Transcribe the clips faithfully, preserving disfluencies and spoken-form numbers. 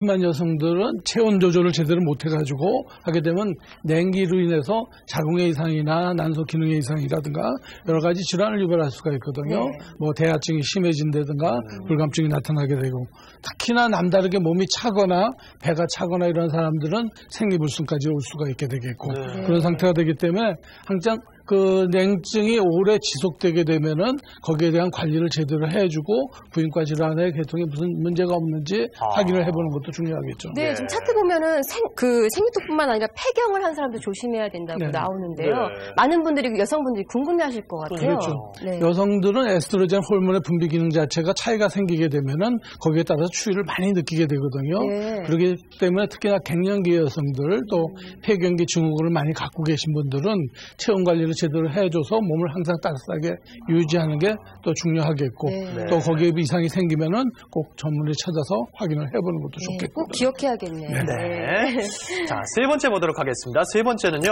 만 여성들은 체온 조절을 제대로 못해가지고 하게 되면 냉기로 인해서 자궁의 이상이나 난소 기능의 이상이라든가 여러 가지 질환을 유발할 수가 있거든요. 네. 뭐 대하증이 심해진다든가 음. 불감증이 나타나게 되고 특히나 남다르게 몸이 차거나 배가 차거나 이런 사람들은 생리불순까지 올 수가 있게 되겠고 네. 그런 상태가 되기 때문에 항상 그 냉증이 오래 지속되게 되면은 거기에 대한 관리를 제대로 해주고 부인과 질환의 계통에 무슨 문제가 없는지 아. 확인을 해보는 것도 중요하겠죠. 네, 네. 지금 차트 보면은 생, 그 생리통뿐만 아니라 폐경을 한 사람도 조심해야 된다고 네. 나오는데요. 네. 많은 분들이 여성분들이 궁금해하실 것 같아요. 그렇죠. 네. 여성들은 에스트로겐 호르몬의 분비 기능 자체가 차이가 생기게 되면은 거기에 따라서 추위를 많이 느끼게 되거든요. 네. 그렇기 때문에 특히나 갱년기 여성들 또 음. 폐경기 증후군을 많이 갖고 계신 분들은 체온 관리를 제대로 해줘서 몸을 항상 따뜻하게 유지하는 게 또 중요하겠고 네. 또 거기에 이상이 생기면은 꼭 전문의 찾아서 확인을 해보는 것도 네. 좋겠고 꼭 기억해야겠네요. 네. 네. 자, 세 번째 보도록 하겠습니다. 세 번째는요.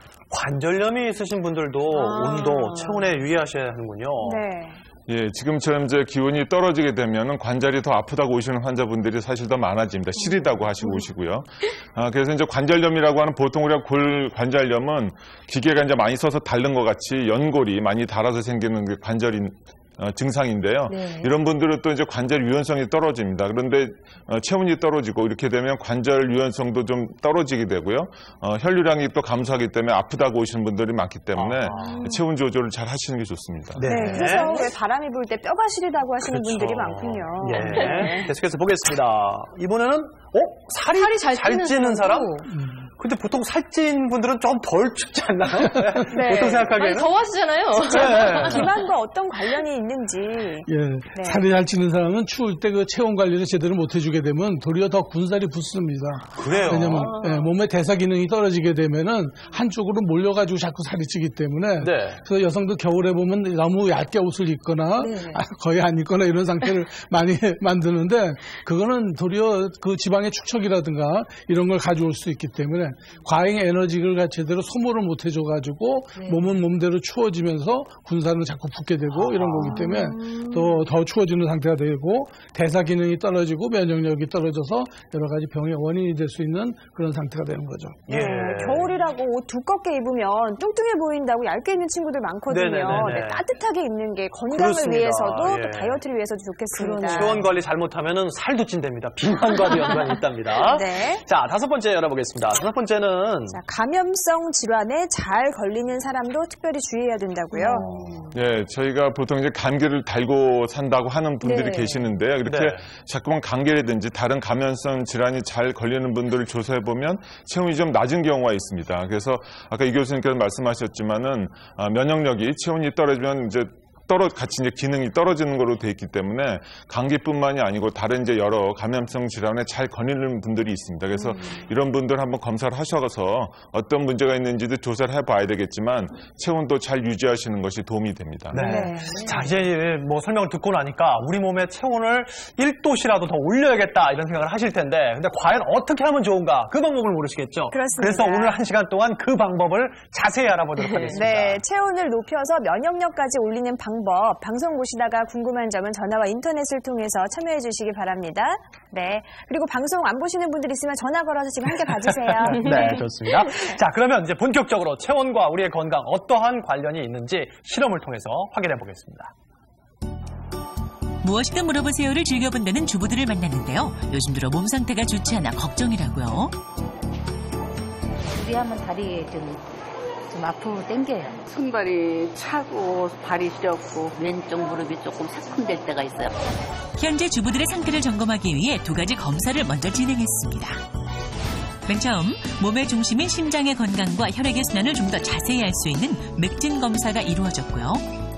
관절염이 있으신 분들도 아. 온도, 체온에 유의하셔야 하는군요. 네. 예, 지금처럼 이제 기온이 떨어지게 되면 관절이 더 아프다고 오시는 환자분들이 사실 더 많아집니다. 시리다고 하시고 오시고요. 아, 그래서 이제 관절염이라고 하는 보통 우리가 골 관절염은 기계가 이제 많이 써서 닳는 것 같이 연골이 많이 닳아서 생기는 게 관절인 어, 증상인데요. 네. 이런 분들은 또 이제 관절 유연성이 떨어집니다. 그런데 어, 체온이 떨어지고 이렇게 되면 관절 유연성도 좀 떨어지게 되고요. 어, 혈류량이 또 감소하기 때문에 아프다고 오시는 분들이 많기 때문에 아. 체온 조절을 잘 하시는 게 좋습니다. 네. 네. 그래서 왜 바람이 불 때 뼈가 시리다고 하시는 그렇죠. 분들이 많군요. 예. 네. 계속해서 보겠습니다. 이번에는 어? 살이, 살이 잘, 잘 찌는, 찌는 사람? 음. 근데 보통 살찐 분들은 좀 덜 춥지 않나요? 네. 보통 생각하기에는? 아니, 더워하시잖아요. 네. 비만과 어떤 관련이 있는지. 예, 네. 살이 잘 찌는 사람은 추울 때 그 체온 관리를 제대로 못 해주게 되면 도리어 더 군살이 붙습니다. 그래요? 왜냐면 아. 예, 몸의 대사 기능이 떨어지게 되면은 한쪽으로 몰려가지고 자꾸 살이 찌기 때문에 네. 그래서 여성들 겨울에 보면 너무 얇게 옷을 입거나 네. 거의 안 입거나 이런 상태를 많이 만드는데 그거는 도리어 그 지방의 축척이라든가 이런 걸 가져올 수 있기 때문에 과잉 에너지를 제대로 소모를 못 해줘가지고 네. 몸은 몸대로 추워지면서 군살은 자꾸 붓게 되고 아. 이런 거기 때문에 또 더 추워지는 상태가 되고 대사 기능이 떨어지고 면역력이 떨어져서 여러 가지 병의 원인이 될 수 있는 그런 상태가 되는 거죠. 네. 예. 겨울이라고 옷 두껍게 입으면 뚱뚱해 보인다고 얇게 입는 친구들 많거든요. 네, 따뜻하게 입는 게 건강을 그렇습니다. 위해서도 예. 또 다이어트를 위해서도 좋겠습니다. 체온 관리 잘못하면 살도 찐답니다. 비만과도 연관이 있답니다. 네. 자, 다섯 번째 열어보겠습니다. 다섯 번째는 자, 감염성 질환에 잘 걸리는 사람도 특별히 주의해야 된다고요. 음. 네, 저희가 보통 이제 감기를 달고 산다고 하는 분들이 네. 계시는데요. 이렇게 네. 자꾸만 감기라든지 다른 감염성 질환이 잘 걸리는 분들을 조사해 보면 체온이 좀 낮은 경우가 있습니다. 그래서 아까 이 교수님께서 말씀하셨지만은 아, 면역력이 체온이 떨어지면 이제 떨어 같이 이제 기능이 떨어지는 걸로 돼 있기 때문에 감기뿐만이 아니고 다른 이제 여러 감염성 질환에 잘 걸리는 분들이 있습니다. 그래서 음. 이런 분들 한번 검사를 하셔서 어떤 문제가 있는지도 조사를 해봐야 되겠지만 체온도 잘 유지하시는 것이 도움이 됩니다. 네. 네. 자, 이제 뭐 설명을 듣고 나니까 우리 몸의 체온을 일 도씨라도 더 올려야겠다 이런 생각을 하실 텐데 근데 과연 어떻게 하면 좋은가 그 방법을 모르시겠죠? 그렇습니다. 그래서 오늘 한 시간 동안 그 방법을 자세히 알아보도록 하겠습니다. 네, 체온을 높여서 면역력까지 올리는 방법 방송 보시다가 궁금한 점은 전화와 인터넷을 통해서 참여해 주시기 바랍니다. 네. 그리고 방송 안 보시는 분들 있으면 전화 걸어서 지금 함께 봐주세요. 네, 좋습니다. 자, 그러면 이제 본격적으로 체온과 우리의 건강 어떠한 관련이 있는지 실험을 통해서 확인해 보겠습니다. 무엇이든 물어보세요를 즐겨본다는 주부들을 만났는데요. 요즘 들어 몸 상태가 좋지 않아 걱정이라고요. 우리 한번 다리에 좀 좀 앞으로 당겨요. 손발이 차고 발이 시렵고 왼쪽 무릎이 조금 사큼될 때가 있어요. 현재 주부들의 상태를 점검하기 위해 두 가지 검사를 먼저 진행했습니다. 맨 처음 몸의 중심인 심장의 건강과 혈액의 순환을 좀 더 자세히 알 수 있는 맥진 검사가 이루어졌고요.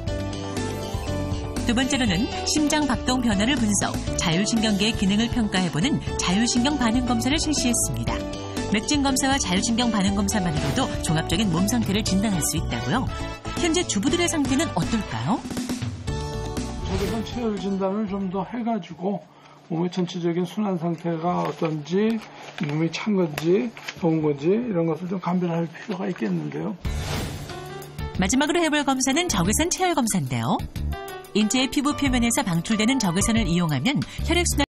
두 번째로는 심장 박동 변화를 분석, 자율신경계의 기능을 평가해보는 자율신경 반응 검사를 실시했습니다. 맥진 검사와 자율신경 반응 검사만으로도 종합적인 몸 상태를 진단할 수 있다고요. 현재 주부들의 상태는 어떨까요? 저도 체열 진단을 좀 더 해가지고 몸의 전체적인 순환 상태가 어떤지, 몸이 찬 건지, 더운 건지 이런 것을 좀 감별할 필요가 있겠는데요. 마지막으로 해볼 검사는 적외선 체열 검사인데요. 인체의 피부 표면에서 방출되는 적외선을 이용하면 혈액순환